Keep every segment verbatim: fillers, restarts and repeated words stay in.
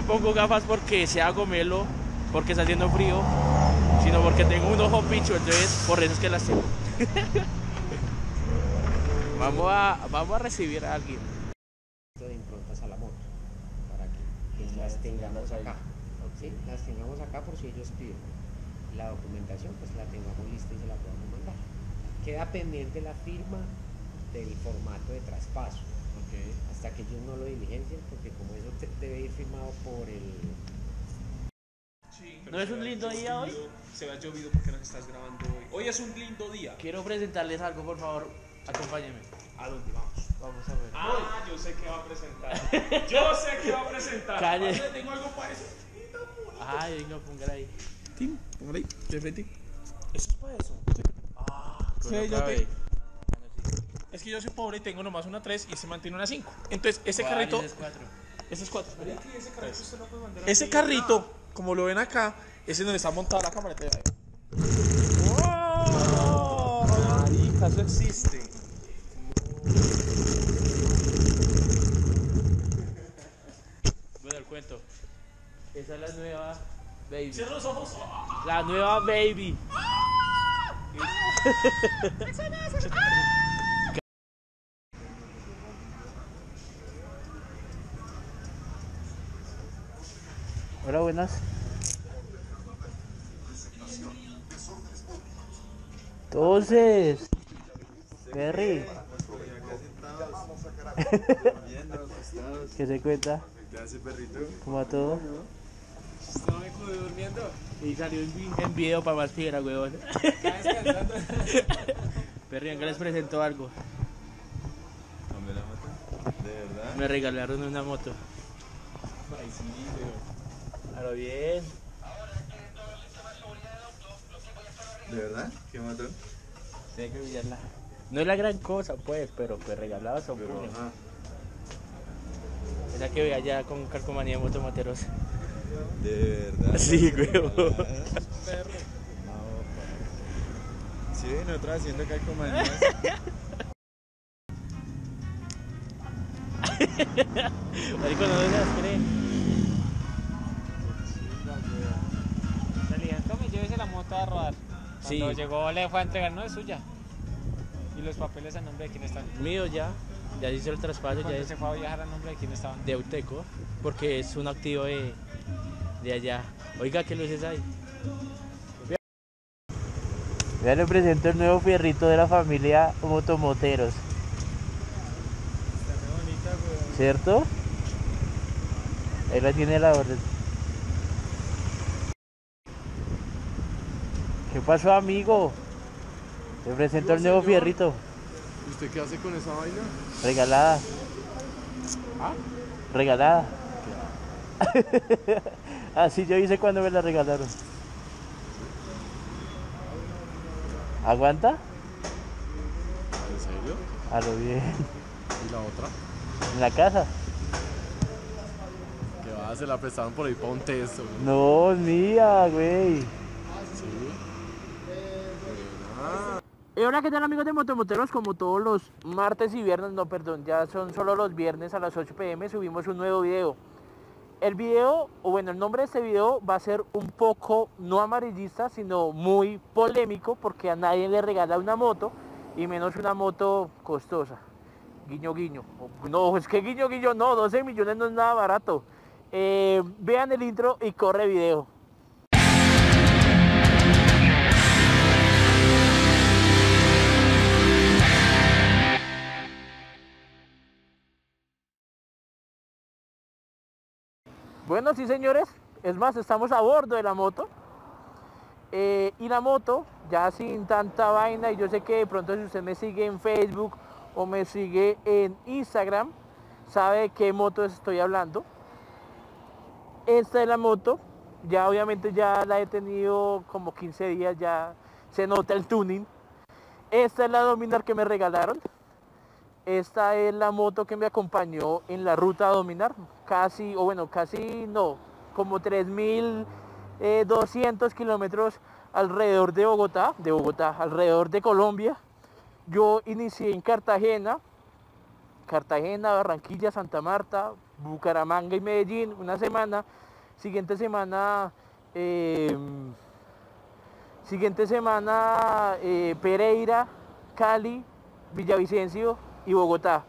me pongo gafas porque sea gomelo, porque está haciendo frío, sino porque tengo un ojo picho, entonces por eso es que las tengo. vamos, a, vamos a recibir a alguien. De improntas a la moto, para que pues, las tengamos acá. ¿Sí? Las tengamos acá por si ellos piden. La documentación pues la tengamos lista y se la podemos mandar. Queda pendiente la firma del formato de traspaso. Okay. Hasta que ellos no lo diligencien, porque como eso te, debe ir firmado por el... Sí, ¿No es un lindo día hoy? Se ve llovido porque nos estás grabando hoy. Hoy es un lindo día. Quiero presentarles algo, por favor, acompáñenme. ¿A dónde vamos? Vamos a ver. Ah, yo sé qué va a presentar. Yo sé qué va a presentar. Calle. Tengo algo para eso. Ay, venga, póngala ahí. Tim, póngala ahí, de frente. ¿Eso es para eso? Sí. Ah, sí, yo te... Es que yo soy pobre y tengo nomás una tres y se mantiene una cinco. Entonces, ese ¿Cuál? carrito... Ese es cuatro. Ese es cuatro. Ese carrito, usted lo puede mandar ese carrito, como lo ven acá, ese es donde está montada la camioneta. ¡Oh! Marica, eso existe. Bueno, el cuento. Esa es la nueva baby. Cierra los ojos. La nueva baby. Hola, buenas. Entonces, Perry. ¿Qué se cuenta? ¿Qué hace, perrito? ¿Cómo va todo? Estaba durmiendo. Y salió en video para más fiera, weón. Está descansando. Perry, acá les presento algo. ¿Dame la moto? ¿De verdad? Me regalaron una moto. Ay, sí, weón. A lo bien. ¿De verdad? ¿Qué moto? Tiene que pillarla. No es la gran cosa, pues, pero pues regaladas son Pero, puños. ajá. Es la que ve allá con calcomanía de motomateros. ¿De verdad? Sí, weón. Perro. No, sí, nosotros haciendo calcomanías. Marico, no se las cree. Le dijeron, tome, llévese la moto a rodar. Cuando Sí. llegó le fue a entregar, no es suya. Y los papeles a nombre de quién están. Mío ya. Ya hice el traspaso, ya Cuando es se fue a viajar a nombre de quién estaban. de Auteco, porque es un activo de, de allá. Oiga, ¿qué luces hay? Ya le presento el nuevo fierrito de la familia Motomoteros. Está muy bonita, weón. ¿Cierto? Ahí la tiene la orden. ¿Qué pasó, amigo? Te presento el nuevo fierrito. ¿Y usted qué hace con esa vaina? Regalada. ¿Ah? Regalada. Así yo hice cuando me la regalaron. ¿Aguanta? ¿En serio? A lo bien. ¿Y la otra? En la casa. Que va, se la prestaron por ahí para un test. ¿No? No, es mía, güey. Sí. Y hola, ¿qué tal, amigos de Motomoteros? Como todos los martes y viernes, no, perdón, ya son solo los viernes a las ocho pe eme, subimos un nuevo video. El video, o bueno, el nombre de este video va a ser un poco no amarillista, sino muy polémico, porque a nadie le regala una moto, y menos una moto costosa. Guiño, guiño. No, es que guiño, guiño, no, doce millones no es nada barato. Eh, vean el intro y corre video. Bueno, sí, señores, es más, estamos a bordo de la moto. Eh, y la moto, ya sin tanta vaina, y yo sé que de pronto si usted me sigue en Facebook o me sigue en Instagram, sabe de qué moto estoy hablando. Esta es la moto, ya obviamente ya la he tenido como quince días, ya se nota el tuning. Esta es la Dominar que me regalaron. Esta es la moto que me acompañó en la ruta a Dominar, casi, o bueno, casi no, como tres mil doscientos kilómetros alrededor de Bogotá, de Bogotá, alrededor de Colombia. Yo inicié en Cartagena, Cartagena, Barranquilla, Santa Marta, Bucaramanga y Medellín una semana, siguiente semana, eh, siguiente semana eh, Pereira, Cali, Villavicencio y Bogotá.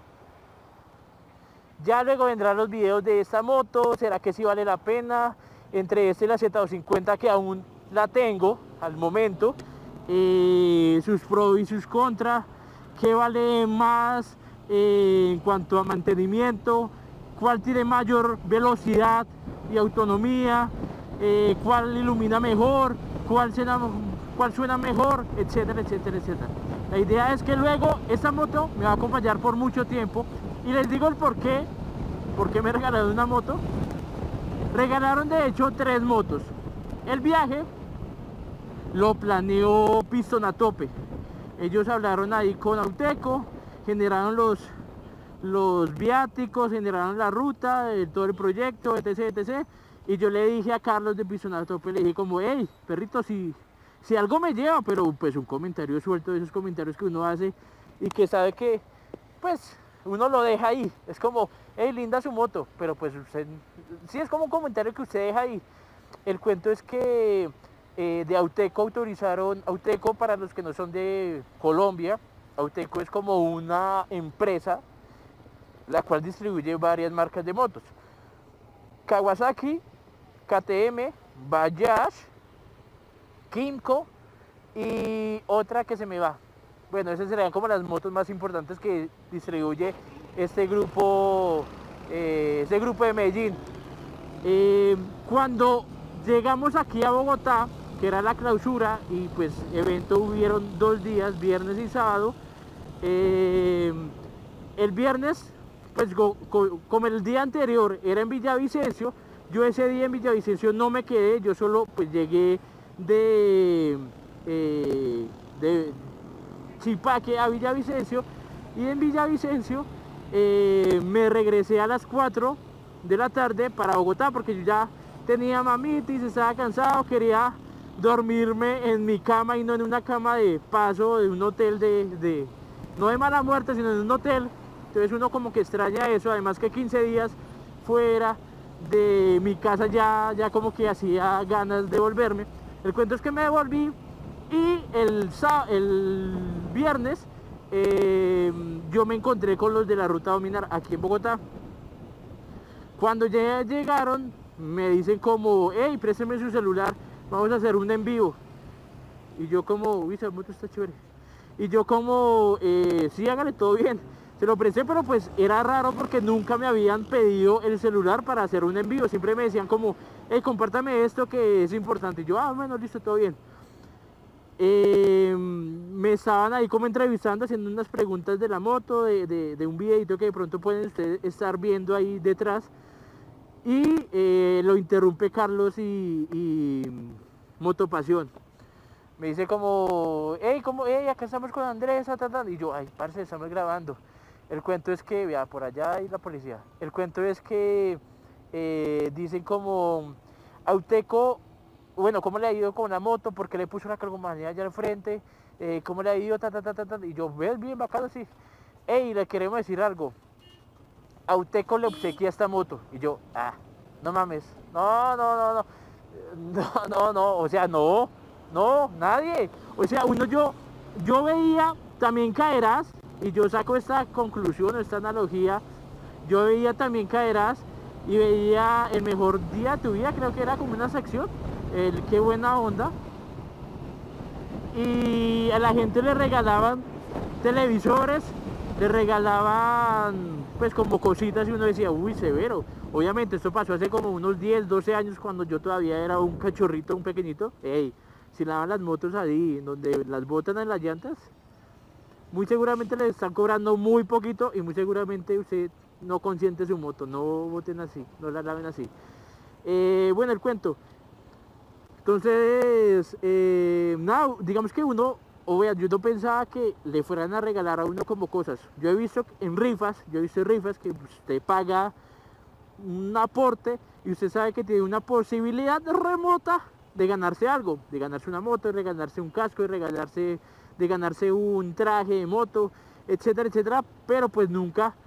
Ya luego vendrán los videos de esta moto, será que sí vale la pena, entre este y la Z doscientos cincuenta que aún la tengo al momento, eh, sus pros y sus contras, qué vale más eh, en cuanto a mantenimiento, cuál tiene mayor velocidad y autonomía, eh, cuál ilumina mejor, cuál suena, cuál suena mejor, etcétera, etcétera, etcétera. La idea es que luego esta moto me va a acompañar por mucho tiempo y les digo el por qué, por qué me regalaron una moto. Regalaron de hecho tres motos. El viaje lo planeó Piston a Tope. Ellos hablaron ahí con Auteco, generaron los, los viáticos, generaron la ruta, eh, todo el proyecto, etc, etcétera. Y yo le dije a Carlos de Piston a Tope, le dije como, hey, perrito, si, si algo me lleva, pero pues un comentario suelto de esos comentarios que uno hace y que sabe que, pues, uno lo deja ahí. Es como, hey, linda su moto, pero pues usted, sí es como un comentario que usted deja ahí. El cuento es que eh, de Auteco autorizaron, Auteco para los que no son de Colombia, Auteco es como una empresa la cual distribuye varias marcas de motos. Kawasaki, K T M, Bajaj, Kymco y otra que se me va. Bueno, esas serían como las motos más importantes que distribuye este grupo, eh, este grupo de Medellín. Eh, cuando llegamos aquí a Bogotá, que era la clausura, y pues evento hubieron dos días, viernes y sábado. Eh, el viernes, pues go, go, como el día anterior era en Villavicencio, yo ese día en Villavicencio no me quedé, yo solo pues llegué de, eh, de Chipaque a Villavicencio, y en Villavicencio eh, me regresé a las cuatro de la tarde para Bogotá, porque yo ya tenía mamitis, estaba cansado, quería dormirme en mi cama y no en una cama de paso de un hotel de, de no de mala muerte, sino en un hotel. Entonces uno como que extraña eso, además que quince días fuera de mi casa ya, ya como que hacía ganas de volverme. El cuento es que me devolví y el, el viernes eh, yo me encontré con los de la ruta Dominar aquí en Bogotá. Cuando ya llegaron me dicen como, hey, présteme su celular, vamos a hacer un en vivo. Y yo como, uy, esa moto está chévere. Y yo como, eh, sí, hágale, todo bien. Se lo presté, pero pues era raro porque nunca me habían pedido el celular para hacer un envío. Siempre me decían como, hey, compártame esto que es importante. Y yo, ah, bueno, listo, todo bien. Eh, me estaban ahí como entrevistando, haciendo unas preguntas de la moto, de, de, de un videito que de pronto pueden ustedes estar viendo ahí detrás. Y eh, lo interrumpe Carlos y, y Motopasión. Me dice como, hey, como, hey, acá estamos con Andrés, ta, ta, ta. Y yo, ay, parce, estamos grabando. El cuento es que, vea, por allá hay la policía. El cuento es que eh, dicen como, Auteco, bueno, ¿cómo le ha ido con la moto? ¿Por qué le puso la calcomanía allá al frente? Eh, ¿Cómo le ha ido? Ta, ta, ta, ta, ta. Y yo, ves, bien bacano, sí. Hey, le queremos decir algo. Auteco le obsequia esta moto. Y yo, ah, no mames. No, no, no, no. No, no, no. O sea, no. No, nadie. O sea, uno yo, yo veía, también caerás, y yo saco esta conclusión, esta analogía. Yo veía también caerás y veía el mejor día de tu vida, creo que era como una sección, el qué buena onda. Y a la gente le regalaban televisores, le regalaban pues como cositas y uno decía, uy, severo. Obviamente esto pasó hace como unos diez, doce años cuando yo todavía era un cachorrito, un pequeñito. Ey, si lavan las motos ahí, donde las botan en las llantas, muy seguramente les están cobrando muy poquito y muy seguramente usted no consiente su moto. No boten así, no la laven así. Eh, bueno, el cuento. Entonces, eh, nada, digamos que uno, o vea, yo no pensaba que le fueran a regalar a uno como cosas. Yo he visto en rifas, yo he visto rifas que usted paga un aporte y usted sabe que tiene una posibilidad remota de ganarse algo, de ganarse una moto, de ganarse un casco, de regalarse, de ganarse un traje de moto, etcétera, etcétera, pero pues nunca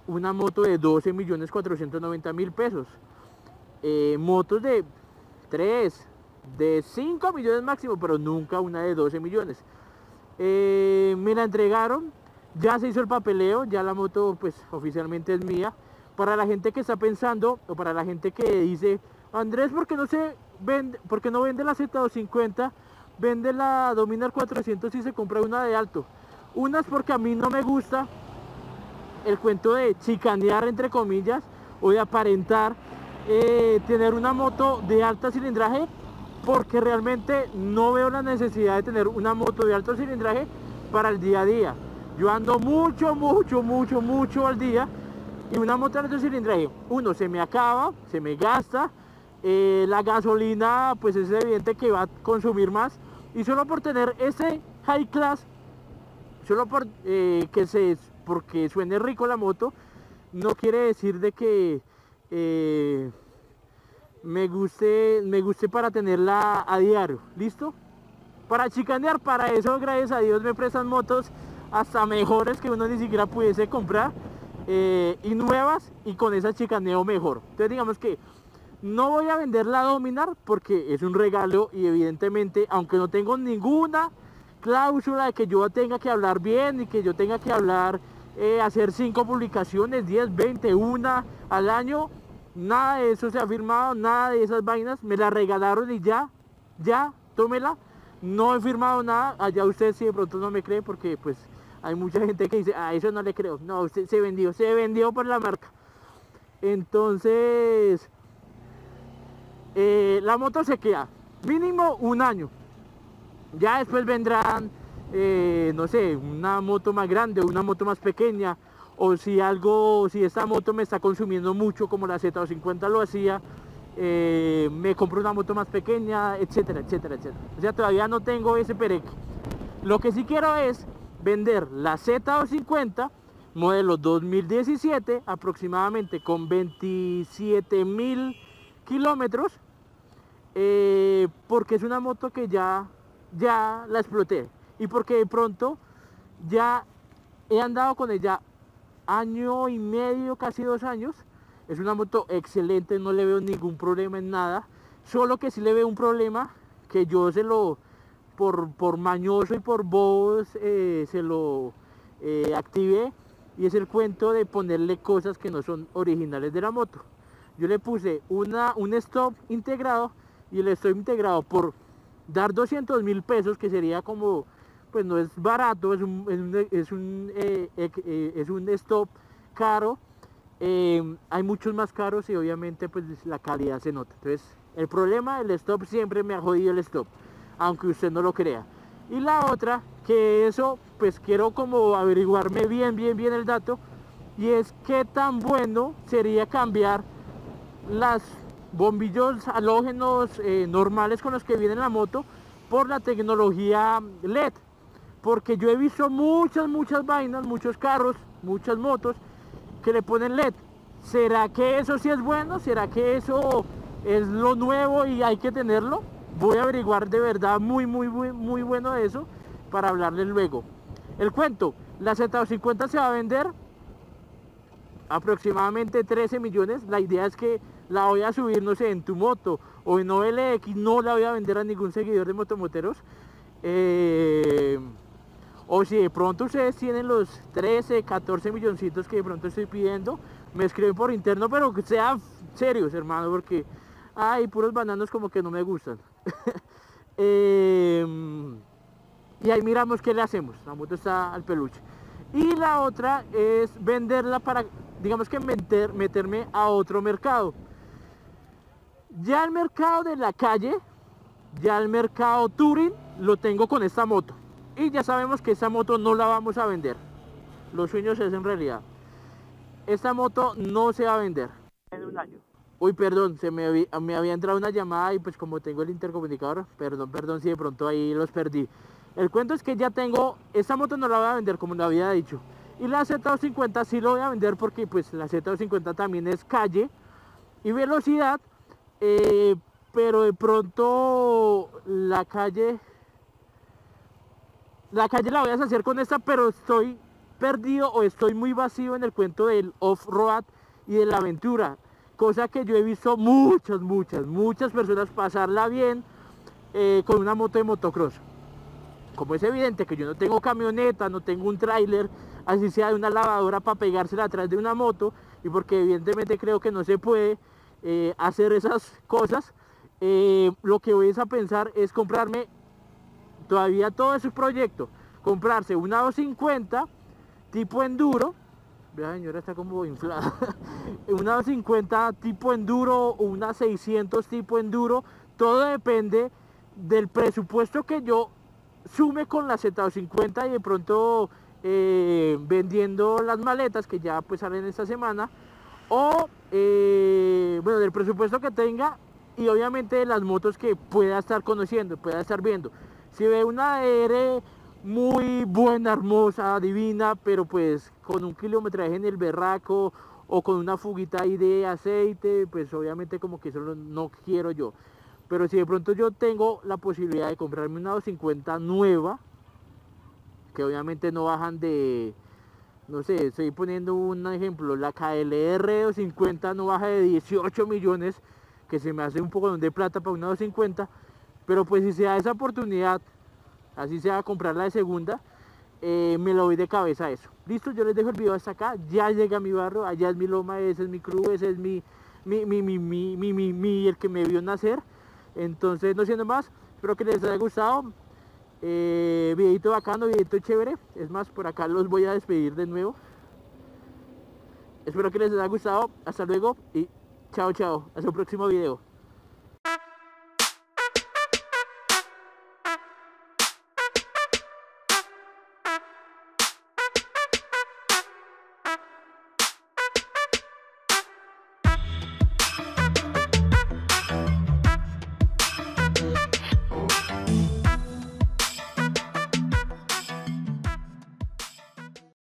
una moto de doce millones cuatrocientos noventa mil pesos. Eh, motos de tres, de cinco millones máximo, pero nunca una de doce millones. Eh, me la entregaron, ya se hizo el papeleo, ya la moto pues oficialmente es mía. Para la gente que está pensando, o para la gente que dice, Andrés, ¿por qué no se vende, por qué no vende la Z doscientos cincuenta? Vende la Dominar cuatrocientos y se compra una de alto. Una es porque a mí no me gusta el cuento de chicanear, entre comillas, o de aparentar eh, tener una moto de alta cilindraje, porque realmente no veo la necesidad de tener una moto de alto cilindraje para el día a día. Yo ando mucho, mucho, mucho, mucho al día, y una moto de alto cilindraje, uno, se me acaba, se me gasta, eh, la gasolina pues es evidente que va a consumir más, y solo por tener ese high class, solo por eh, que se, porque suene rico la moto, no quiere decir de que eh, me guste, me guste para tenerla a diario. ¿Listo? Para chicanear, para eso gracias a Dios me prestan motos hasta mejores que uno ni siquiera pudiese comprar, eh, y nuevas, y con esa chicaneo mejor. Entonces digamos que no voy a vender la Dominar porque es un regalo, y evidentemente, aunque no tengo ninguna cláusula de que yo tenga que hablar bien y que yo tenga que hablar, eh, hacer cinco publicaciones, diez, veinte, una al año, nada de eso se ha firmado, nada de esas vainas, me la regalaron y ya, ya, tómela. No he firmado nada, allá usted si de pronto no me cree, porque pues hay mucha gente que dice, a eso no le creo. No, usted se vendió, se vendió por la marca. Entonces, eh, la moto se queda mínimo un año. Ya después vendrán, eh, no sé, una moto más grande, una moto más pequeña, o si algo, si esta moto me está consumiendo mucho como la Z doscientos cincuenta lo hacía, eh, me compro una moto más pequeña, etcétera, etcétera, etcétera. O sea, todavía no tengo ese pereque. Lo que sí quiero es vender la Z doscientos cincuenta modelo dos mil diecisiete, aproximadamente con veintisiete mil kilómetros, eh, porque es una moto que ya, ya la exploté, y porque de pronto ya he andado con ella año y medio, casi dos años. Es una moto excelente, no le veo ningún problema en nada, solo que sí le veo un problema que yo se lo, por, por mañoso y por voz, eh, se lo eh, activé, y es el cuento de ponerle cosas que no son originales de la moto. Yo le puse una, un stop integrado, y el stop integrado, por dar doscientos mil pesos, que sería como, pues no es barato, es un, es un, es un, eh, eh, es un stop caro. Eh, hay muchos más caros, y obviamente pues la calidad se nota. Entonces el problema del stop siempre me ha jodido el stop, aunque usted no lo crea. Y la otra, que eso pues quiero como averiguarme bien bien bien el dato, y es qué tan bueno sería cambiar las bombillos halógenos eh, normales con los que viene la moto por la tecnología L E D, porque yo he visto muchas muchas vainas, muchos carros, muchas motos que le ponen L E D. ¿Será que eso sí es bueno? ¿Será que eso es lo nuevo y hay que tenerlo? Voy a averiguar de verdad muy muy muy muy bueno de eso para hablarles luego. El cuento, la Z doscientos cincuenta se va a vender aproximadamente trece millones. La idea es que la voy a subir, no sé, en Tu Moto o en O L X. No la voy a vender a ningún seguidor de Motomoteros. Eh... O si de pronto ustedes tienen los trece, catorce milloncitos que de pronto estoy pidiendo, me escriben por interno, pero que sean serios, hermano, porque hay puros bananos como que no me gustan. eh, y ahí miramos qué le hacemos. La moto está al peluche. Y la otra es venderla para, digamos que meter, meterme a otro mercado. Ya el mercado de la calle, ya el mercado touring, lo tengo con esta moto. Y ya sabemos que esta moto no la vamos a vender. Los sueños se hacen realidad. Esta moto no se va a vender en un año. Uy, perdón, se me había, me había entrado una llamada, y pues como tengo el intercomunicador, perdón, perdón si de pronto ahí los perdí. El cuento es que ya tengo, esta moto no la voy a vender como lo había dicho. Y la Z doscientos cincuenta sí lo voy a vender, porque pues la Z doscientos cincuenta también es calle y velocidad, eh, pero de pronto la calle... La calle la voy a hacer con esta, pero estoy perdido o estoy muy vacío en el cuento del off-road y de la aventura, cosa que yo he visto muchas, muchas, muchas personas pasarla bien eh, con una moto de motocross. Como es evidente que yo no tengo camioneta, no tengo un tráiler, así sea de una lavadora para pegársela atrás de una moto, y porque evidentemente creo que no se puede eh, hacer esas cosas, eh, lo que voy a pensar es comprarme todavía todo ese proyecto, comprarse una doscientos cincuenta tipo enduro. La señora está como inflada. Una doscientos cincuenta tipo enduro o una seiscientos tipo enduro, todo depende del presupuesto que yo sume con la Z doscientos cincuenta y de pronto eh, vendiendo las maletas que ya pues salen esta semana, o eh, bueno, del presupuesto que tenga y obviamente de las motos que pueda estar conociendo, pueda estar viendo. Si ve una D R muy buena, hermosa, divina, pero pues con un kilometraje en el berraco o con una fuguita ahí de aceite, pues obviamente como que eso no, no quiero yo. Pero si de pronto yo tengo la posibilidad de comprarme una doscientos cincuenta nueva, que obviamente no bajan de, no sé, estoy poniendo un ejemplo, la K L R doscientos cincuenta no baja de dieciocho millones, que se me hace un poco de plata para una doscientos cincuenta, pero pues si se da esa oportunidad, así sea comprar la de segunda, eh, me lo doy de cabeza a eso. Listo, yo les dejo el video hasta acá, ya llega a mi barrio, allá es mi loma, ese es mi crew, ese es mi, mi, mi, mi, mi, mi, mi, mi el que me vio nacer. Entonces, no siendo más, espero que les haya gustado. Eh, videito bacano, videito chévere. Es más, por acá los voy a despedir de nuevo. Espero que les haya gustado. Hasta luego y chao, chao. Hasta el próximo video.